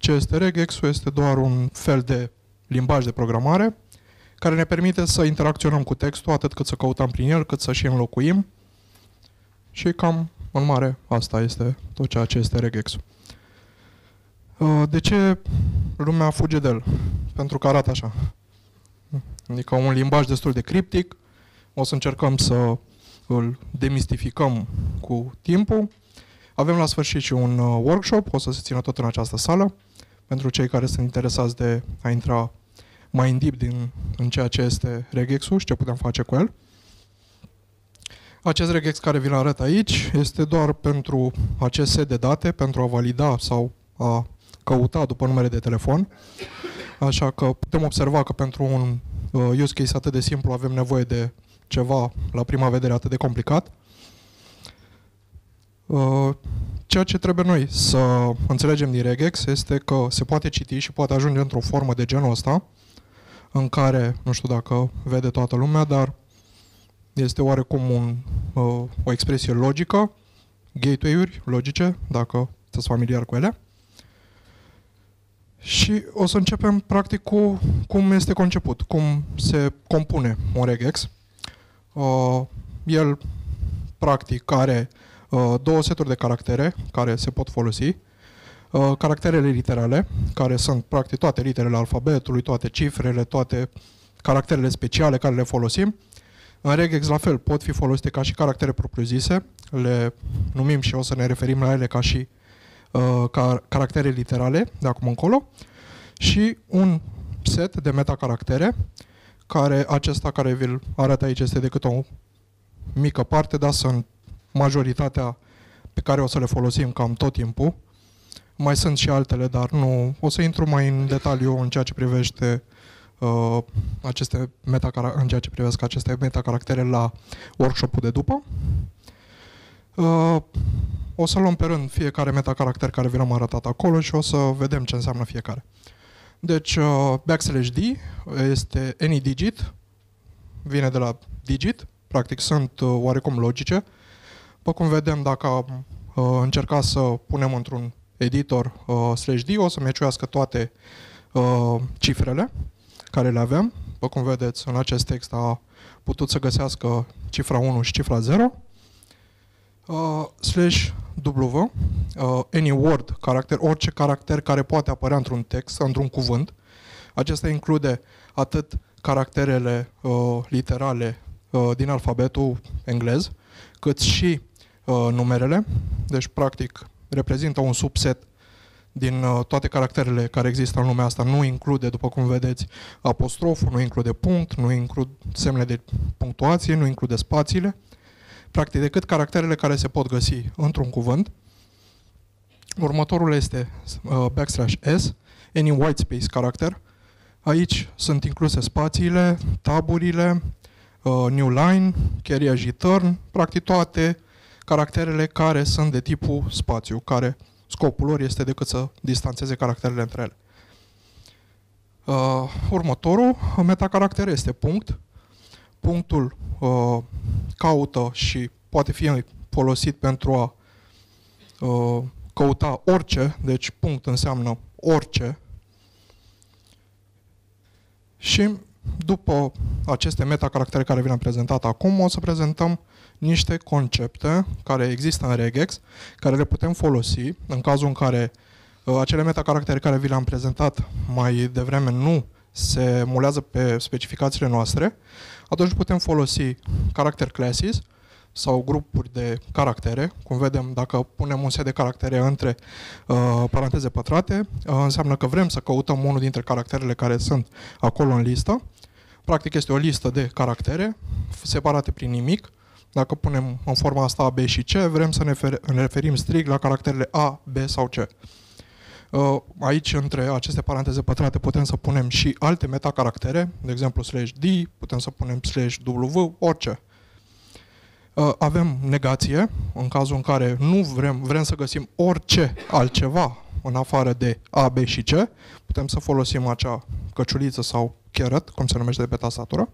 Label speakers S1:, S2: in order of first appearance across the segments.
S1: Ce este regex-ul? Este doar un fel de limbaj de programare care ne permite să interacționăm cu textul atât cât să căutăm prin el, cât să și înlocuim. Și cam, în mare, asta este tot ceea ce este regex-ul. De ce lumea fuge de el? Pentru că arată așa. Adică un limbaj destul de criptic. O să încercăm să îl demistificăm cu timpul. Avem la sfârșit și un workshop, o să se țină tot în această sală, pentru cei care sunt interesați de a intra mai în deep în ceea ce este regex-ul și ce putem face cu el. Acest regex care vi-l arăt aici este doar pentru acest set de date, pentru a valida sau a căuta după numere de telefon. Așa că putem observa că pentru un use case atât de simplu avem nevoie de ceva, la prima vedere, atât de complicat. Ceea ce trebuie noi să înțelegem din regex este că se poate citi și poate ajunge într-o formă de genul ăsta, în care, nu știu dacă vede toată lumea, dar este oarecum o expresie logică, gateway-uri logice, dacă sunteți familiar cu ele. Și o să începem practic cu cum este conceput, cum se compune un regex. El practic are două seturi de caractere care se pot folosi. Caracterele literale, care sunt practic toate literele alfabetului, toate cifrele, toate caracterele speciale care le folosim. În regex, la fel, pot fi folosite ca și caractere propriu-zise, le numim și o să ne referim la ele ca și caractere literale de acum încolo, și un set de metacaractere, care acesta care vi-l arăt aici este decât o mică parte, dar sunt majoritatea pe care o să le folosim cam tot timpul. Mai sunt și altele, dar nu o să intru mai în detaliu în ceea ce privește aceste metacaractere la workshop-ul de după. O să luăm pe rând fiecare metacaracter care vi l-am arătat acolo și o să vedem ce înseamnă fiecare. Deci, \d este any digit, vine de la digit, practic sunt oarecum logice. După cum vedem, dacă am încercat să punem într-un editor /d, o să meciuiască toate cifrele care le avem. După cum vedeți, în acest text a putut să găsească cifra 1 și cifra 0. /w, any word, caracter, orice caracter care poate apărea într-un text, într-un cuvânt. Acesta include atât caracterele literale din alfabetul englez, cât și numerele. Deci, practic, reprezintă un subset din toate caracterele care există în lumea asta. Nu include, după cum vedeți, apostroful, nu include punct, nu include semne de punctuație, nu include spațiile. Practic, decât caracterele care se pot găsi într-un cuvânt. Următorul este \s, any white space character. Aici sunt incluse spațiile, taburile, new line, carriage return, practic toate caracterele care sunt de tipul spațiu, care scopul lor este decât să distanțeze caracterele între ele. Următorul metacaracter este punct. Punctul caută și poate fi folosit pentru a căuta orice, deci punct înseamnă orice. Și după aceste metacaractere care vi le-am prezentat acum, o să prezentăm niște concepte care există în regex, care le putem folosi în cazul în care acele metacaractere care vi le-am prezentat mai devreme nu se emulează pe specificațiile noastre. Atunci putem folosi character classes sau grupuri de caractere. Cum vedem, dacă punem un set de caractere între paranteze pătrate, înseamnă că vrem să căutăm unul dintre caracterele care sunt acolo în listă. Practic este o listă de caractere separate prin nimic. Dacă punem în forma asta A, B și C, vrem să ne referim strict la caracterele A, B sau C. Aici, între aceste paranteze pătrate, putem să punem și alte metacaractere, de exemplu /d, putem să punem /w, orice. Avem negație, în cazul în care nu vrem să găsim orice altceva în afară de A, B și C, putem să folosim acea căciuliță sau caret, cum se numește de pe tastatură.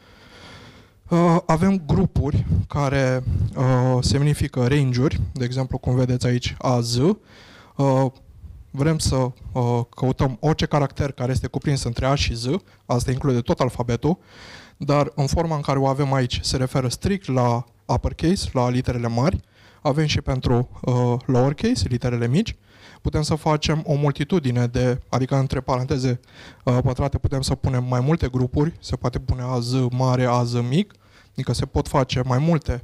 S1: Avem grupuri care semnifică range-uri, de exemplu, cum vedeți aici, AZ. vrem să căutăm orice caracter care este cuprins între A și Z, asta include tot alfabetul, dar în forma în care o avem aici se referă strict la uppercase, la literele mari, avem și pentru lowercase, literele mici, putem să facem o multitudine de, adică între paranteze pătrate putem să punem mai multe grupuri, se poate pune AZ mare, AZ mic, adică se pot face mai multe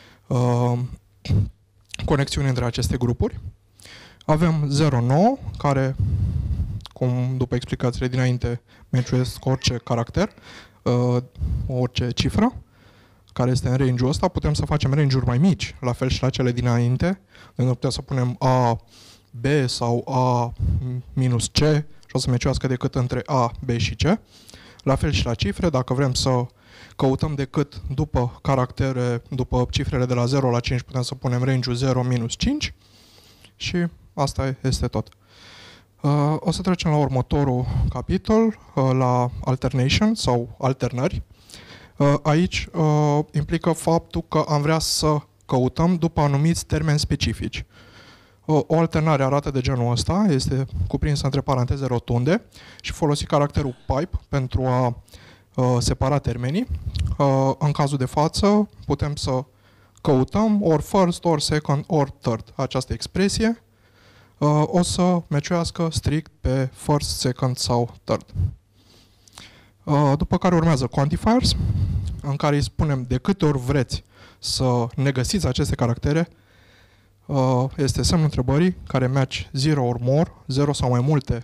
S1: conexiuni între aceste grupuri. Avem 09, care, cum după explicațiile dinainte, meciuiesc orice caracter, orice cifră, care este în range-ul ăsta. Putem să facem range-uri mai mici, la fel și la cele dinainte. Deci putem să punem A, B sau A minus C și o să meciuiască decât între A, B și C. La fel și la cifre, dacă vrem să căutăm decât după caractere, după cifrele de la 0 la 5, putem să punem range-ul 0 minus 5 și asta este tot. O să trecem la următorul capitol, la alternation sau alternări. Aici implică faptul că am vrea să căutăm după anumiți termeni specifici. O alternare arată de genul ăsta, este cuprinsă între paranteze rotunde și folosi caracterul pipe pentru a separa termenii. În cazul de față putem să căutăm ori first, ori second, ori third. Această expresie o să meciuiască strict pe first, second sau third. După care urmează quantifiers, în care îi spunem de câte ori vreți să ne găsiți aceste caractere. Este semnul întrebării care match 0 or more, 0 sau mai multe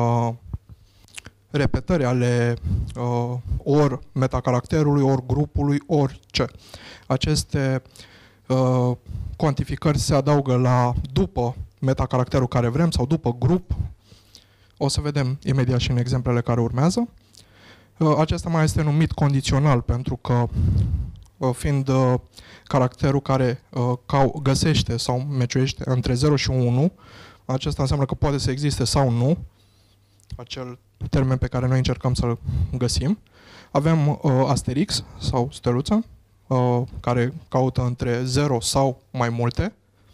S1: repetări ale ori metacaracterului, ori grupului, ori ce. Aceste cuantificări se adaugă la după metacaracterul care vrem sau după grup. O să vedem imediat și în exemplele care urmează. Acesta mai este numit condițional pentru că fiind caracterul care găsește sau meciuiește între 0 și 1, acesta înseamnă că poate să existe sau nu, acel termen pe care noi încercăm să-l găsim. Avem asterix sau steluță, care caută între 0 sau mai multe.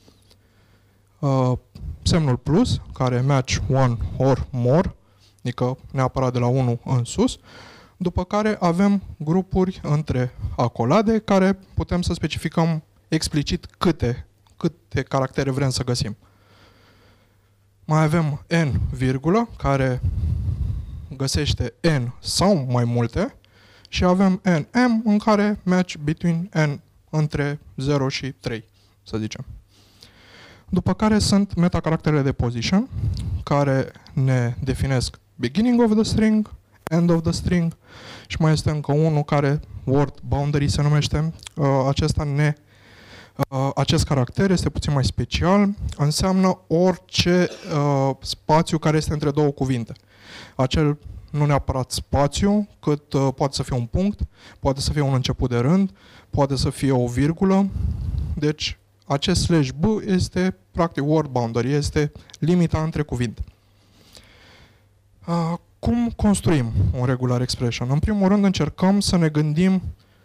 S1: Semnul plus, care match one or more, adică neapărat de la 1 în sus. După care avem grupuri între acolade, care putem să specificăm explicit câte caractere vrem să găsim. Mai avem n, virgulă, care găsește n sau mai multe și avem nm, în care match between n între 0 și 3, să zicem. După care sunt metacaracterele de position, care ne definesc beginning of the string, end of the string și mai este încă unul care word boundary se numește. Acest caracter este puțin mai special, înseamnă orice spațiu care este între două cuvinte. Acel nu neapărat spațiu, cât poate să fie un punct, poate să fie un început de rând, poate să fie o virgulă. Deci acest slash b este practic word boundary, este limita între cuvinte. Cum construim un regular expression? În primul rând încercăm să ne gândim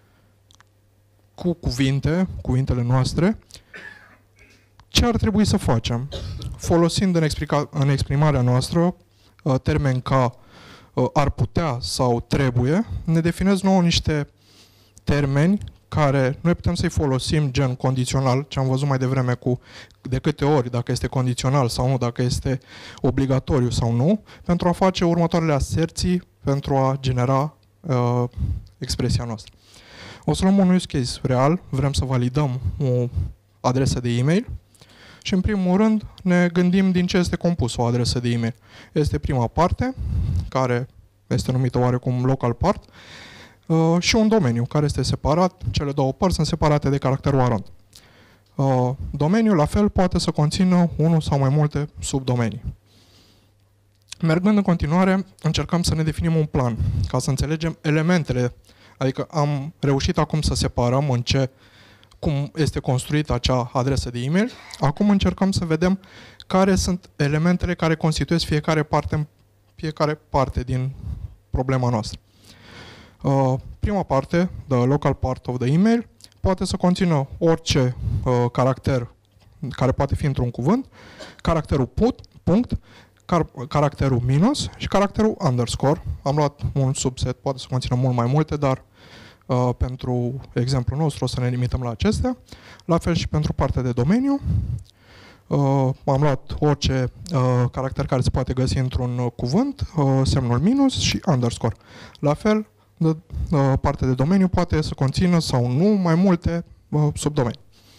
S1: cu cuvintele noastre, ce ar trebui să facem, folosind în exprimarea noastră termeni ca ar putea sau trebuie, ne definez nouă niște termeni care noi putem să-i folosim gen condițional, ce am văzut mai devreme cu de câte ori, dacă este condițional sau nu, dacă este obligatoriu sau nu, pentru a face următoarele aserții, pentru a genera expresia noastră. O să luăm un use case real, vrem să validăm o adresă de e-mail și în primul rând ne gândim din ce este compus o adresă de e-mail. Este prima parte, care este numită oarecum local part, și un domeniu care este separat, cele două părți sunt separate de caracterul arond. Domeniul, la fel, poate să conțină unul sau mai multe subdomenii. Mergând în continuare, încercăm să ne definim un plan, ca să înțelegem elementele, adică am reușit acum să separăm cum este construită acea adresă de e-mail. Acum încercăm să vedem care sunt elementele care constituiesc fiecare parte din problema noastră. Prima parte, the local part of the email, poate să conțină orice caracter care poate fi într-un cuvânt, caracterul punct, caracterul minus și caracterul underscore. Am luat un subset, poate să conțină mult mai multe, dar pentru exemplul nostru o să ne limităm la acestea. La fel și pentru partea de domeniu. Am luat orice caracter care se poate găsi într-un cuvânt, semnul minus și underscore. La fel, partea de domeniu poate să conțină sau nu mai multe subdomenii.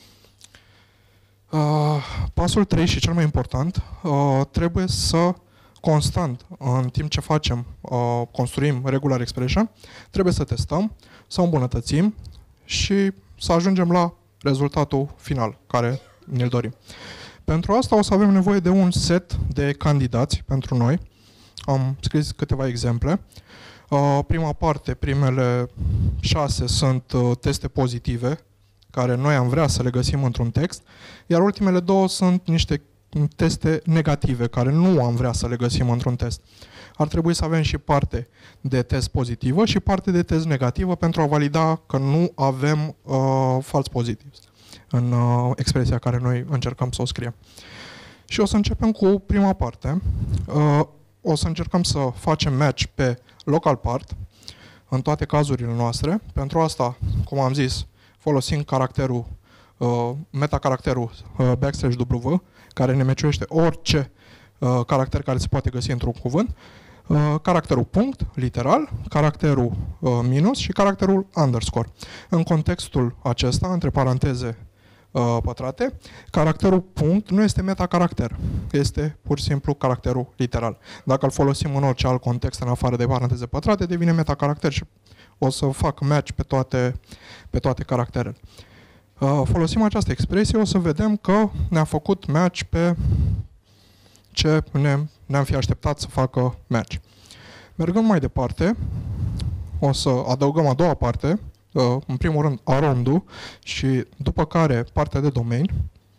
S1: Pasul 3 și cel mai important, trebuie să constant, în timp ce facem, construim regular expression, trebuie să testăm, să îmbunătățim și să ajungem la rezultatul final care ne-l dorim. Pentru asta o să avem nevoie de un set de candidați pentru noi. Am scris câteva exemple. Prima parte, primele 6 sunt teste pozitive, care noi am vrea să le găsim într-un text, iar ultimele 2 sunt niște teste negative, care nu am vrea să le găsim într-un test. Ar trebui să avem și parte de test pozitivă și parte de test negativă pentru a valida că nu avem false positives în expresia care noi încercăm să o scriem. Și o să începem cu prima parte. O să încercăm să facem match pe local part în toate cazurile noastre. Pentru asta, cum am zis, folosim caracterul, metacaracterul \w, care ne meciuiește orice caracter care se poate găsi într-un cuvânt, caracterul punct, literal, caracterul minus și caracterul underscore. În contextul acesta, între paranteze pătrate, caracterul punct nu este metacaracter, este pur și simplu caracterul literal. Dacă îl folosim în orice alt context în afară de paranteze pătrate, devine metacaracter și o să fac match pe toate caracterele. Folosim această expresie, o să vedem că ne-a făcut match pe ce ne-am fi așteptat să facă match. Mergând mai departe, o să adăugăm a doua parte, în primul rând around-ul și după care partea de domeniu.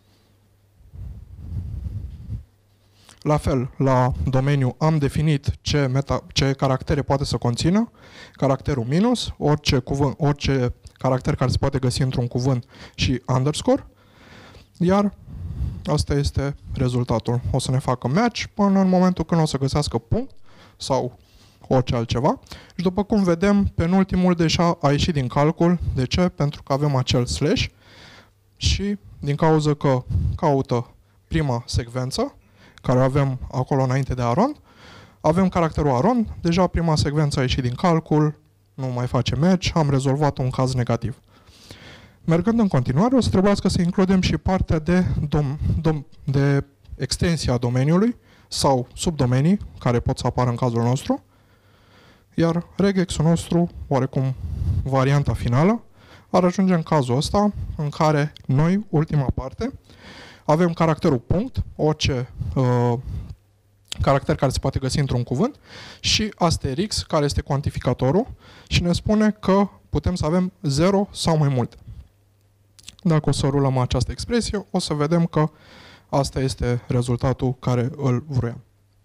S1: La fel, la domeniu am definit ce caractere poate să conțină, caracterul minus, orice caracter care se poate găsi într-un cuvânt și underscore, iar asta este rezultatul. O să ne facă match până în momentul când o să găsească punct sau orice altceva. Și după cum vedem, penultimul deja a ieșit din calcul. De ce? Pentru că avem acel slash și din cauza că caută prima secvență, care o avem acolo înainte de around, avem caracterul around, deja prima secvență a ieșit din calcul, nu mai face match, am rezolvat un caz negativ. Mergând în continuare, o să trebuiască să includem și partea de extensie a domeniului sau subdomenii, care pot să apară în cazul nostru, iar regex-ul nostru, oarecum varianta finală, ar ajunge în cazul ăsta, în care noi, ultima parte, avem caracterul punct, orice caracter care se poate găsi într-un cuvânt, și asterix, care este cuantificatorul, și ne spune că putem să avem 0 sau mai multe. Dacă o să rulăm această expresie, o să vedem că asta este rezultatul care îl vroiam.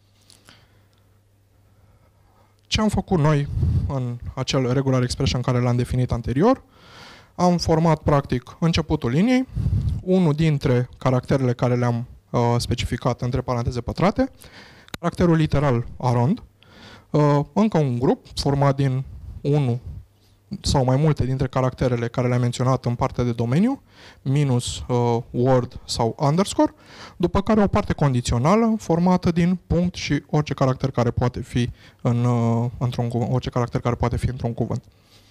S1: Ce am făcut noi în acel regular expression care l-am definit anterior? Am format, practic, începutul liniei, unul dintre caracterele care le-am specificat între paranteze pătrate, caracterul literal around, încă un grup format din 1 sau mai multe dintre caracterele care le-am menționat în partea de domeniu, minus, word sau underscore, după care o parte condițională formată din punct și orice caracter care poate fi într-un cuvânt, orice caracter care poate fi într-un cuvânt.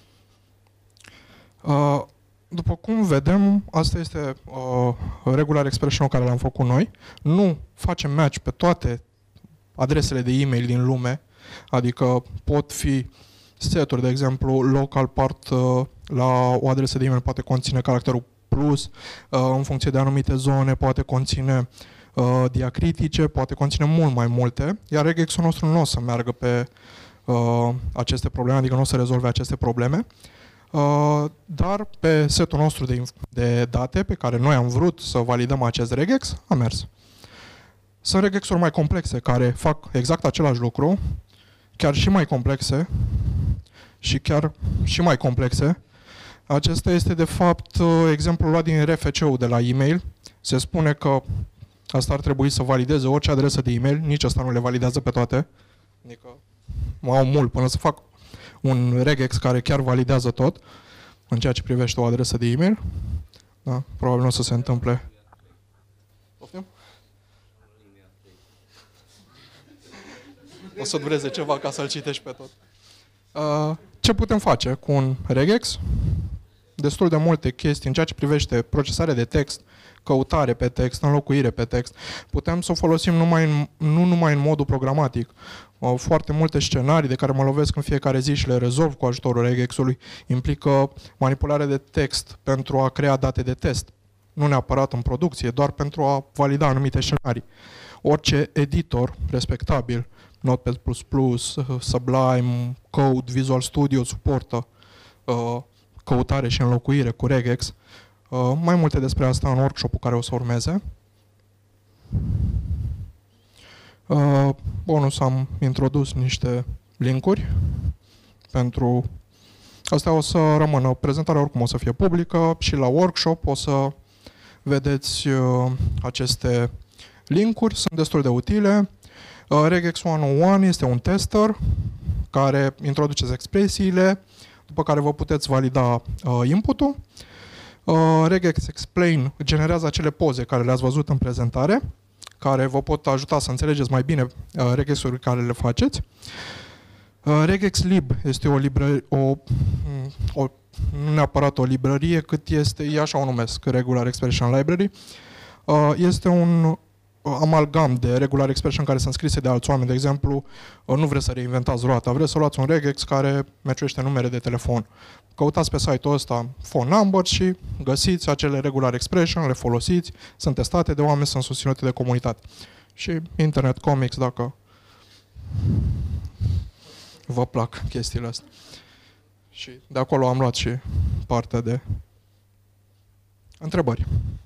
S1: După cum vedem, asta este regular expression-ul care l-am făcut noi. Nu facem match pe toate adresele de e-mail din lume, adică pot fi seturi, de exemplu, local part la o adresă de e-mail poate conține caracterul plus, în funcție de anumite zone poate conține diacritice, poate conține mult mai multe, iar regexul nostru nu o să meargă pe aceste probleme, adică nu o să rezolve aceste probleme, dar pe setul nostru de date pe care noi am vrut să validăm acest regex, a mers. Sunt regexuri mai complexe care fac exact același lucru, chiar și mai complexe și chiar și mai complexe. Acesta este de fapt exemplul luat din RFC-ul de la e-mail, Se spune că asta ar trebui să valideze orice adresă de e-mail, nici asta nu le validează pe toate. Adică au mult până să fac un regex care chiar validează tot în ceea ce privește o adresă de e-mail. Da, probabil nu o să se întâmple. Poftim? O să dureze ceva ca să-l citești pe tot. Ce putem face cu un regex? Destul de multe chestii în ceea ce privește procesarea de text, căutare pe text, înlocuire pe text. Putem să o folosim nu numai în modul programatic. Foarte multe scenarii de care mă lovesc în fiecare zi și le rezolv cu ajutorul regexului implică manipulare de text pentru a crea date de test. Nu neapărat în producție, doar pentru a valida anumite scenarii. Orice editor respectabil, Notepad++, Sublime, Code, Visual Studio suportă căutare și înlocuire cu regex. Mai multe despre asta în workshop-ul care o să urmeze. Bonus, am introdus niște linkuri pentru... Astea o să rămână. Prezentarea oricum o să fie publică și la workshop o să vedeți aceste linkuri. Sunt destul de utile. Regex 101 este un tester care introduceți expresiile, după care vă puteți valida input-ul. Regex Explain generează acele poze care le-ați văzut în prezentare, care vă pot ajuta să înțelegeți mai bine regex-urile care le faceți. Regex Lib este nu neapărat o librărie, cât e așa o numesc, Regular Expression Library. Este un amalgam de Regular Expression care sunt scrise de alți oameni. De exemplu, nu vreți să reinventați roata, vreți să luați un regex care meciuiește numere de telefon. Căutați pe site-ul ăsta phone number și găsiți acele Regular Expression, le folosiți, sunt testate de oameni, sunt susținute de comunitate. Și Internet Comics, dacă vă plac chestiile astea. Și de acolo am luat și partea de întrebări.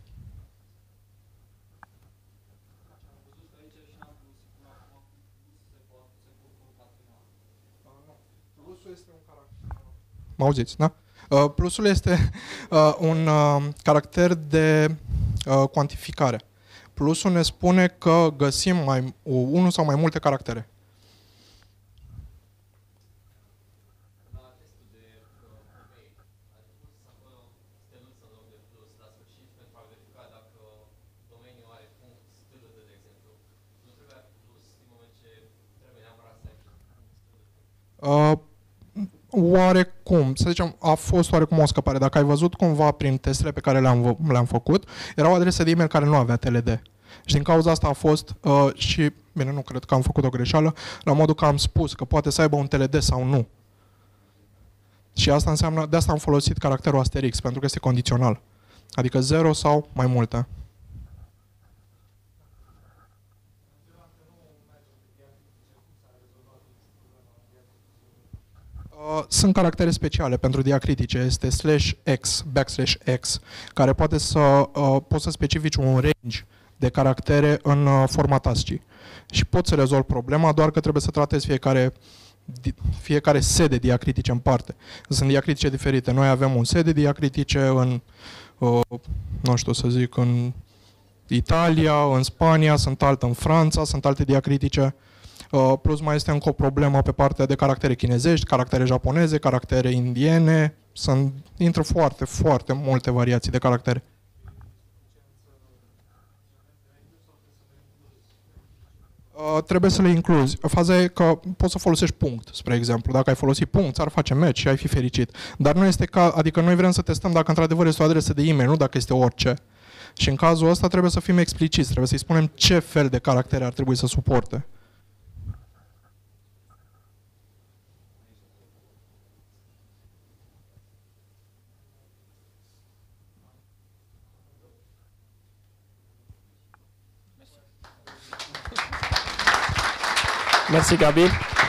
S1: Mă auziți, da? Plusul este un caracter de cuantificare. Plusul ne spune că găsim unul sau mai multe caractere. Oarecum, să zicem, a fost oarecum o scăpare. Dacă ai văzut cumva prin testele pe care le-am făcut, erau adrese de e-mail care nu avea TLD. Și din cauza asta a fost și, bine, nu cred că am făcut o greșeală, la modul că am spus că poate să aibă un TLD sau nu. Și asta înseamnă, de asta am folosit caracterul asterix, pentru că este condițional. Adică 0 sau mai multe. Sunt caractere speciale pentru diacritice, este /x, \x, care poți să specifici un range de caractere în format ASCII. Și poți să rezolvi problema, doar că trebuie să tratezi fiecare set de diacritice în parte. Sunt diacritice diferite. Noi avem un set de diacritice în, nu știu să zic, în Italia, în Spania, sunt alte în Franța, sunt alte diacritice. Plus mai este încă o problemă pe partea de caractere chinezești, caractere japoneze, caractere indiene. Intră foarte, foarte multe variații de caractere. Trebuie să le incluzi. Faza e că poți să folosești punct, spre exemplu. Dacă ai folosit punct, ți-ar face match și ai fi fericit. Dar nu este adică noi vrem să testăm dacă într-adevăr este o adresă de e-mail, nu dacă este orice. Și în cazul ăsta trebuie să fim expliciți, trebuie să-i spunem ce fel de caractere ar trebui să suporte.
S2: Merci Gabi.